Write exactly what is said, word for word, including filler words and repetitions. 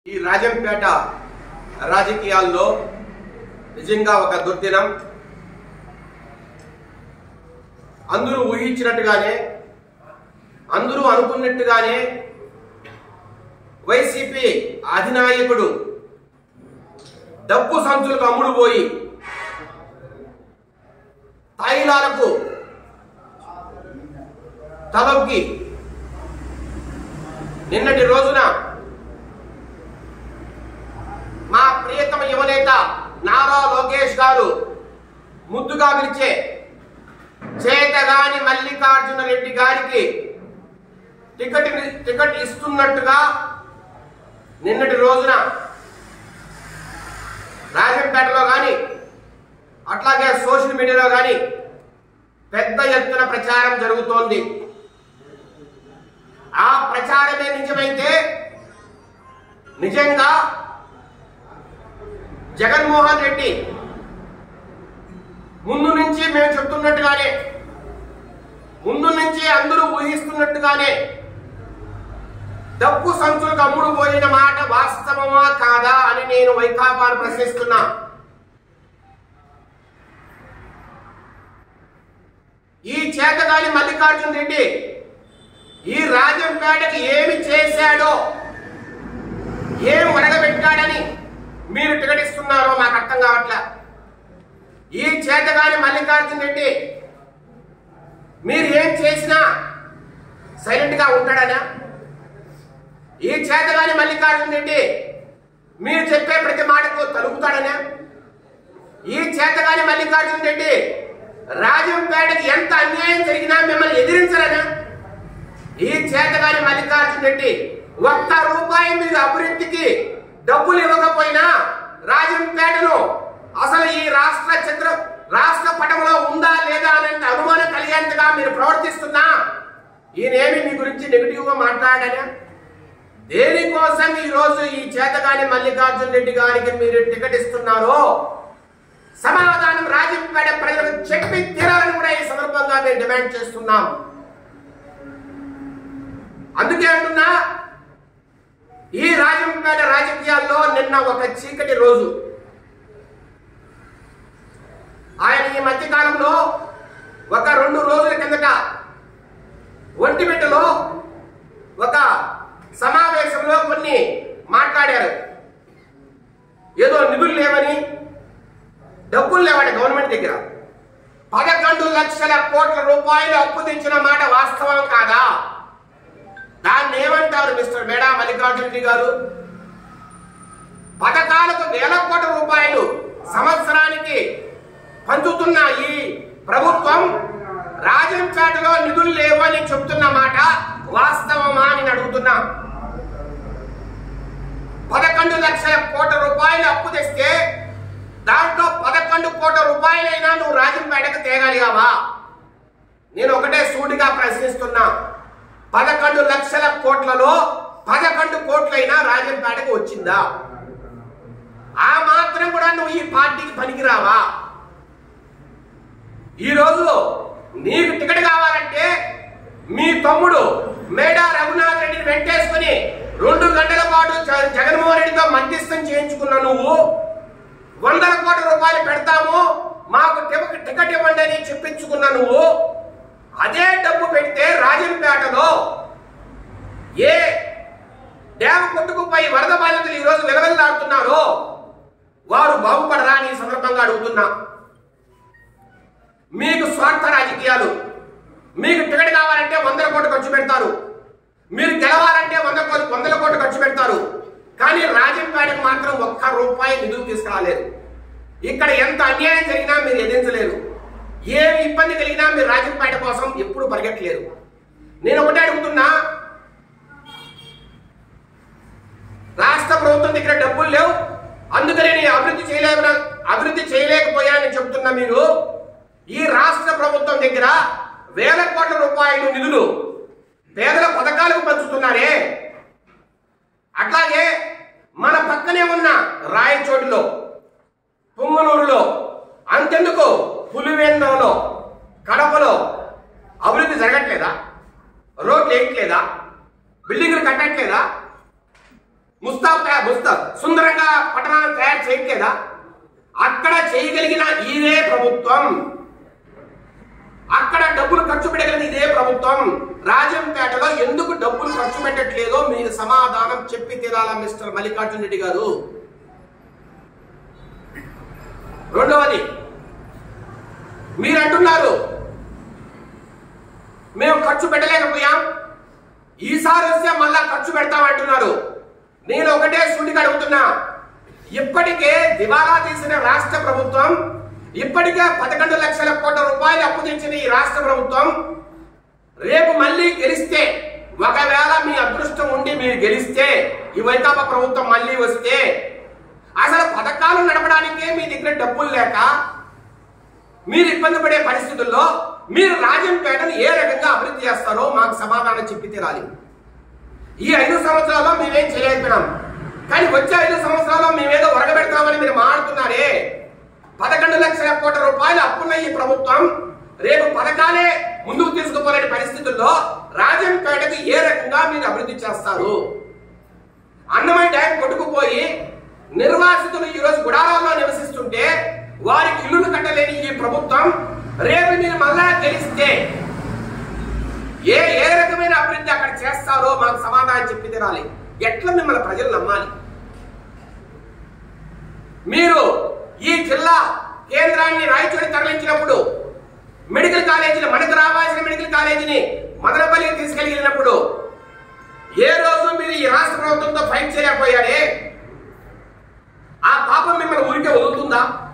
ఈ రాజంపేట రాజకీయాల్లో నిజంగా ఒక దుర్దినం. అందరూ ఊహించినట్టుగానే అందరూ అనుకున్నట్టుగానే వైసీపీ అధినాయకుడు డబ్బు సంచులకు అమ్ముడు పోయి తాయిలాలకు తలొగ్గి నిన్నటి రోజున మా ప్రియతమ యువనేత నారా లోకేష్ గారు ముద్దుగా పిలిచే చేతగాని మల్లికార్జున రెడ్డి గారికి టికెట్ టికెట్ ఇస్తున్నట్టుగా నిన్నటి రోజున రాజంపేటలో కానీ అట్లాగే సోషల్ మీడియాలో కానీ పెద్ద ఎత్తున ప్రచారం జరుగుతోంది. ఆ ప్రచారమే నిజమైతే నిజంగా జగన్మోహన్ రెడ్డి ముందు నుంచి మేము చెప్తున్నట్టుగానే ముందు నుంచి అందరూ ఊహిస్తున్నట్టుగానే డబ్బు సంచులకు అమ్ముడు పోయిన మాట వాస్తవమా కాదా అని నేను వైకాపాను ప్రశ్నిస్తున్నా. ఈ చేతగాని మల్లికార్జున రెడ్డి ఈ రాజంపేటకి ఏమి చేశాడో ఏం వడగబెట్టాడని మీరు టికెట్ ఇస్తున్నారో మాకు అర్థం కావట్లే. ఈ చేతగాని మల్లికార్జున రెడ్డి మీరు ఏం చేసినా సైలెంట్ గా ఉంటాడనా? ఈ చేతగాని మల్లికార్జున రెడ్డి మీరు చెప్పే ప్రతి మాటకు తలుపుతాడనా? ఈ చేతగాని మల్లికార్జున రెడ్డి రాజంపేటకి ఎంత అన్యాయం జరిగినా మిమ్మల్ని ఎదిరించరనా? ఈ చేతగాని మల్లికార్జున రెడ్డి ఒక్క రూపాయి మీరు అభివృద్ధికి డబ్బులు ఇవ్వకపోయినా రాజంపేటను అసలు ఈ రాష్ట్ర చిత్ర రాష్ట్ర పటంలో ఉందా లేదా అనే అనుమానం కలిగేంతగా మీరు ప్రవర్తిస్తున్నా ఈయనేమి మీ గురించి నెగిటివ్ గా మాట్లాడానా? దేనికోసం ఈ రోజు ఈ చేతగాని మల్లికార్జున రెడ్డి గారికి మీరు టికెట్ ఇస్తున్నారో సమాధానం రాజంపేట ప్రజలకు చెప్పి తీరాలని కూడా ఈ సందర్భంగా మేము డిమాండ్ చేస్తున్నాం. అందుకే అంటున్నా, ఈ రాజంపేట రాజకీయాల్లో నిన్న ఒక చీకటి రోజు. ఆయన ఈ మధ్యకాలంలో ఒక రెండు రోజుల కిందట ఒంటిమిట్టలో ఒక సమావేశంలో కొన్ని మాట్లాడారు. ఏదో నిధులు లేవని, డబ్బులు లేవని గవర్నమెంట్ దగ్గర పదకొండు లక్షల కోట్ల రూపాయలు అప్పు తెచ్చిన మాట వాస్తవం కాదా? దాన్ని ఏమంటారు మిస్టర్ మేడా మల్లికార్జున రెడ్డి గారు? పథకాలకు వేల కోట్ల రూపాయలు సంవత్సరానికి పంచుతున్న ఈ ప్రభుత్వం రాజంపేటలో నిధులు లేవని చెప్తున్న మాట వాస్తవమా అని అడుగుతున్నా. పదకొండు లక్షల కోట్ల రూపాయలు అప్పు తెస్తే దాంట్లో పదకొండు కోట్ల రూపాయలైనా నువ్వు రాజంపేటకు తేగలిగావా? నేను ఒకటే సూటిగా ప్రశ్నిస్తున్నా. పదకొండు లక్షల కోట్లలో పదకొండు కోట్లైనా రాజంపేటకు వచ్చిందా? ఆ మాత్రం కూడా నువ్వు ఈ పార్టీకి పనికిరావా? ఈ రోజు నీకు టికెట్ కావాలంటే మీ తమ్ముడు మేడా రఘునాథ్ రెడ్డిని వెంటేసుకుని రెండు గంటల పాటు జగన్మోహన్ రెడ్డితో మధ్యస్థం చేయించుకున్న నువ్వు వందల కోట్ల రూపాయలు పెడతాము మాకు టికెట్ ఇవ్వండి అని చెప్పించుకున్న నువ్వు అదే డబ్బు పెడితే రాజంపేటలో ఏ డ్యామ్ కొట్టుకుపోయి వరద బాధితులు ఈ రోజు విలవిల్లాడుతున్నారో వారు బాగుపడరా అని సందర్భంగా అడుగుతున్నా. మీకు స్వార్థ రాజకీయాలు. మీకు టికెట్ కావాలంటే వందల కోట్లు ఖర్చు పెడతారు, మీరు గెలవాలంటే వంద కోట్లు వందల కోట్లు ఖర్చు పెడతారు. కానీ రాజంపేటకు మాత్రం ఒక్క రూపాయి నిధులు తీసుకురాలేరు. ఇక్కడ ఎంత అన్యాయం జరిగినా మీరు ఎదిరించలేరు. ఏ ఇబ్బంది కలిగినా మీరు రాజంపేట కోసం ఎప్పుడు పరిగెట్టలేరు. నేను ఒకటే అడుగుతున్నా, రాష్ట్ర ప్రభుత్వం దగ్గర డబ్బులు లేవు, అందుకనే నేను అభివృద్ధి చేయలేక అభివృద్ధి చేయలేకపోయానని చెప్తున్నా. మీరు ఈ రాష్ట్ర ప్రభుత్వం దగ్గర వేల కోట్ల రూపాయలు నిధులు పేదల పథకాలకు పంచుతున్నారే. అట్లాగే మన పక్కనే ఉన్న రాయచోటిలో, పుంగనూరులో, అంతెందుకు పులివెందులలో, కడపలో అభివృద్ధి జరగట్లేదా? రోడ్లు వేయట్లేదా? బిల్డింగ్లు కట్టట్లేదా? ముస్తాబు తయారు ముస్తాబు సుందరంగా పట్టణాలను తయారు చేయట్లేదా? అక్కడ చేయగలిగిన ఇదే ప్రభుత్వం, అక్కడ డబ్బులు ఖర్చు పెట్టగలిగిన ఇదే ప్రభుత్వం రాజంపేటలో ఎందుకు డబ్బులు ఖర్చు పెట్టట్లేదో మీరు సమాధానం చెప్పి తీరాలా మిస్టర్ మల్లికార్జున రెడ్డి గారు. రెండవది, మీరు అంటున్నారు మేము ఖర్చు పెట్టలేకపోయాం, ఈసారి వస్తే మళ్ళా ఖర్చు పెడతామంటున్నారు. నేను ఒకటే సూటిగా అడుగుతున్నా, ఇప్పటికే దివాలా తీసిన రాష్ట్ర ప్రభుత్వం, ఇప్పటికే పదకొండు లక్షల కోట్ల రూపాయలు అప్పు తెచ్చిన ఈ రాష్ట్ర ప్రభుత్వం రేపు మళ్ళీ గెలిస్తే, ఒకవేళ మీ అదృష్టం ఉండి మీరు గెలిస్తే, ఈ వైకాపా ప్రభుత్వం మళ్ళీ వస్తే, అసలు పథకాలు నడపడానికే మీ దగ్గర డబ్బులు లేక మీరు ఇబ్బంది పడే పరిస్థితుల్లో మీరు రాజంపేటను ఏ రకంగా అభివృద్ధి చేస్తారో మాకు సమాధానం చెప్పి తీరాలి. ఈ ఐదు సంవత్సరాల్లో మేమేం చేయలేకపోయినాం, కానీ వచ్చే ఐదు సంవత్సరాల్లో మేమేదో ఒరగబెడతామని మీరు మాట్లాడుతున్నారే. పదకొండు లక్షల కోట్ల రూపాయలు అప్పున్న ఈ ప్రభుత్వం రేపు పథకాలే ముందుకు తీసుకుపోలేని పరిస్థితుల్లో రాజంపేటకు ఏ రకంగా మీరు అభివృద్ధి చేస్తారు? అన్నమయ్య డ్యామ్ కొట్టుకుపోయి నిర్వాసితులు ఈ రోజు గుడారాల్లో నివసిస్తుంటే వారికి ఇల్లులు కట్టలేని ఈ ప్రభుత్వం రేపు మీరు మళ్ళా గెలిస్తే ఏ ఏ రకమైన అభివృద్ధి అక్కడ చేస్తారో మాకు సమాధానం చెప్పి తీరాలి. ఎట్లా మిమ్మల్ని ప్రజలు నమ్మాలి? మీరు ఈ జిల్లా కేంద్రాన్ని రాయచోటి తరలించినప్పుడు, మెడికల్ కాలేజీని, మనకు రావాల్సిన మెడికల్ కాలేజీని మదనపల్లికి తీసుకెళ్ళినప్పుడు ఏ రోజు మీరు ఈ రాష్ట్ర ప్రభుత్వంతో ఫైట్ చేయలేకపోయారే, ఆ పాపం మిమ్మల్ని ఊరికే వదులుతుందా?